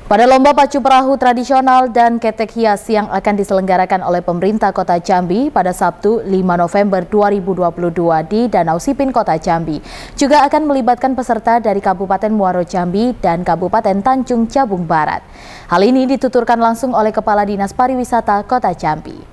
Pada lomba pacu perahu tradisional dan ketek hias yang akan diselenggarakan oleh pemerintah Kota Jambi pada Sabtu 5 November 2022 di Danau Sipin Kota Jambi juga akan melibatkan peserta dari Kabupaten Muaro Jambi dan Kabupaten Tanjung Jabung Barat. Hal ini dituturkan langsung oleh Kepala Dinas Pariwisata Kota Jambi.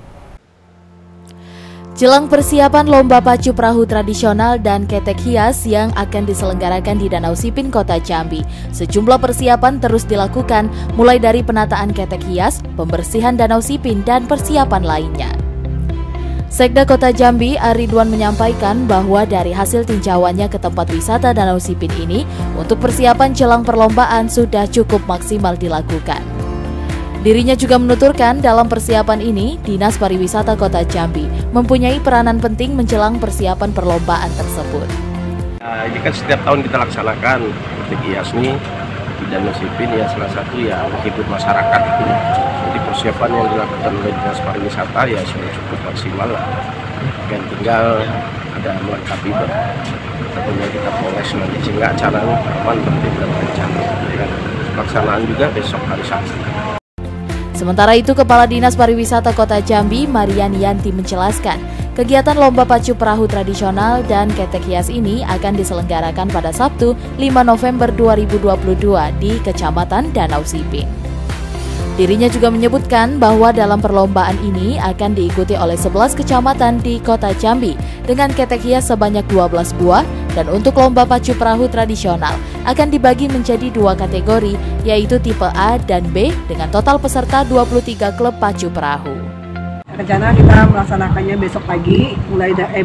Jelang persiapan lomba pacu perahu tradisional dan ketek hias yang akan diselenggarakan di Danau Sipin Kota Jambi, sejumlah persiapan terus dilakukan mulai dari penataan ketek hias, pembersihan Danau Sipin, dan persiapan lainnya. Sekda Kota Jambi, Aridwan, menyampaikan bahwa dari hasil tinjauannya ke tempat wisata Danau Sipin ini, untuk persiapan jelang perlombaan sudah cukup maksimal dilakukan. Dirinya juga menuturkan dalam persiapan ini, Dinas Pariwisata Kota Jambi mempunyai peranan penting menjelang persiapan perlombaan tersebut. Ini kan setiap tahun kita laksanakan ketek hias ini di Danau Sipin, ya salah satu ya menghibur masyarakat. Jadi persiapan yang dilakukan oleh Dinas Pariwisata ya sudah cukup maksimal lah. Dan tinggal ada melengkapi tentunya kita poles nanti sehingga acara aman, tertib dan lancar. Pelaksanaan juga besok hari Sabtu. Sementara itu, Kepala Dinas Pariwisata Kota Jambi, Mariani Yanti, menjelaskan kegiatan lomba pacu perahu tradisional dan ketek hias ini akan diselenggarakan pada Sabtu 5 November 2022 di Kecamatan Danau Sipin. Dirinya juga menyebutkan bahwa dalam perlombaan ini akan diikuti oleh 11 kecamatan di Kota Jambi dengan ketek hias sebanyak 12 buah, dan untuk lomba pacu perahu tradisional akan dibagi menjadi 2 kategori, yaitu tipe A dan B dengan total peserta 23 klub pacu perahu. Rencana kita melaksanakannya besok pagi, mulai dari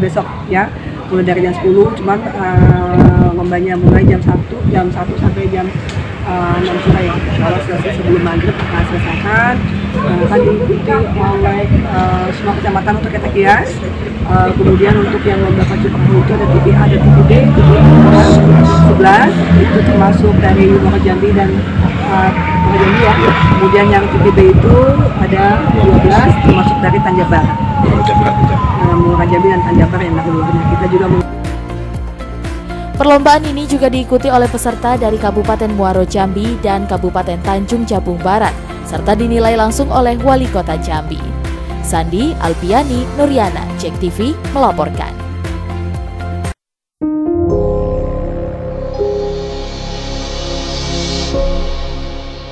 jam 10, cuman lombanya mulai jam 1 sampai jam 6 sore ya. Kalau selesai sebelum maghrib kita selesaikan, akan diikuti oleh semua kecamatan untuk ketek hias. Kemudian untuk yang lomba pacu perahu itu ada tipe A dan tipe B, tipe A 11 itu termasuk dari Muaro Jambi dan Muaro Jambi ya. Kemudian yang tipe B itu ada 12 termasuk dari Tanjabar. Muaro Jambi dan Tanjabar yang keduanya. Kita juga Perlombaan ini juga diikuti oleh peserta dari Kabupaten Muaro Jambi dan Kabupaten Tanjung Jabung Barat, serta dinilai langsung oleh Wali Kota Jambi. Sandi Alpiani, Nuriana, JEK TV melaporkan.